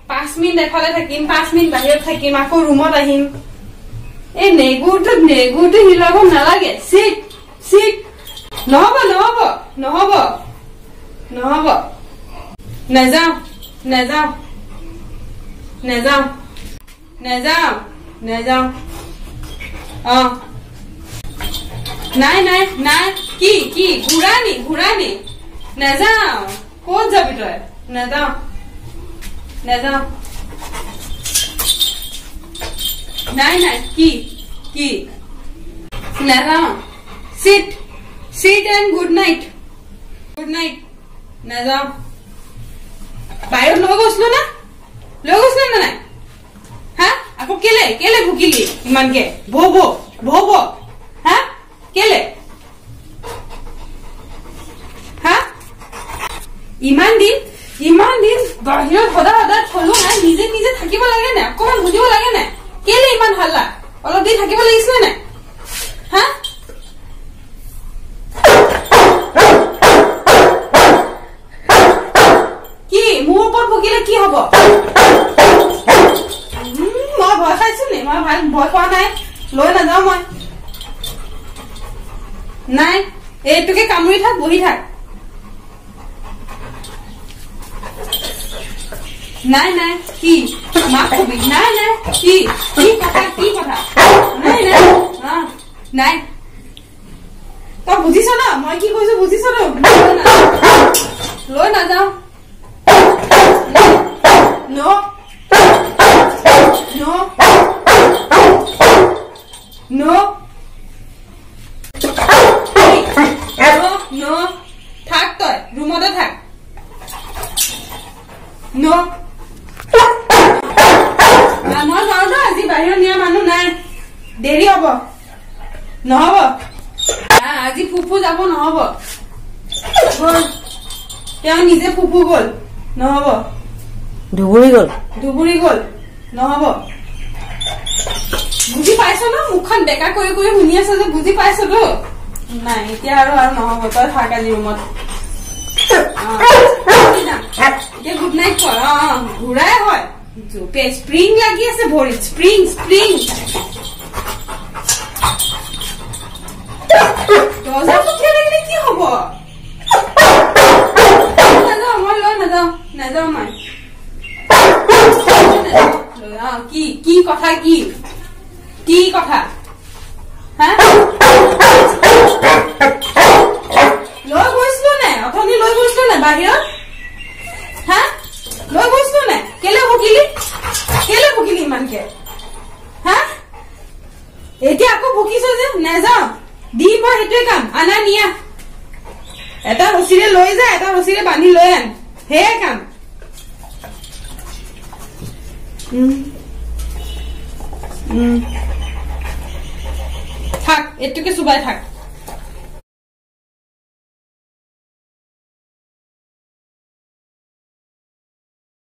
5 minute এফালে থাকিম 5 minute বাহিৰত থাকিম আকৌ ৰুমত আহিম এই নেগুৰটো হিলাব নালাগে সিট সিট নহব নহব নহব নহব নাযাও নাযাও নাযাও নাযাও নাযাও নাই নাই নাই কি কি ঘুৰানি নাযাও ক'ত যাবি তই নাযাও নাযাও নাই নাই কি কি নাযাও sit sit and good night নাযাও বাহিৰত লৈ গৈছিলো না নাই হা আকৌ কেলে ভুকিলি ইমানকে ভৌ হা কেলে হা ইমান দিন বাহিৰত সদায় থলো না নিজে থাকিব লাগে না অকমান বুজিব লাগে না কেলে ইমান হাল্লা অলপ দিন থাকিব লাগিছিল না হা কি মোৰ ওপৰত ভুকিলে কি হব মই ভয় খাইছো নি মই ভয় খোৱা নাই লৈ নাযাও মই নাই এইটোকে কামুৰি থাক বহি থাক নাই নাই কি মাক কবি নাই নাই কি কথা নাই নাই নাই তই বুজিছ না মই কি কৈছো বুজিছ লৈ নাযাও নো নো নো নো থাক তই ৰুমতে থাক নো মই যাওঁ আজি বাহিৰত নিয়া মানুহ নাই দেৰি হব নহব আজি ফুফু যাব নহব তেওঁ নিজে ফুফু গল নহব ধুবুৰী গল নহব বুজি পাইছ ন মুখখন বেকা কৰি শুনি আছ যে বুজি পাইছ তো নাই এতিয়া আৰু নহব তই থাক আজি ৰুমত এতিয়া গুড নাইট কৰ ঘূৰাই হয় স্প্ৰিং লাগি আছে ভৰিত স্প্ৰিং দৰ্জা খুলিয়াই লাগিলে কি হব নাযাও মই লৈ নাযাও মই কি কথা কি কথা হা লৈ গৈছিলো নে অথনি লৈ গৈছিলো নে বাহিৰত হা লৈ গৈছিলো নে কেলে ভুকিলি ইমানকে হা এতিয়া আকৌ ভুকিছ যে নাযাও দি মই সেইটোৱে কাম আনা নিয়া এটা ৰছীৰে লৈ যা এটা ৰছীৰে বান্ধি লৈ আন সেয়াই কাম থাক এইটোকে চুবাই থাক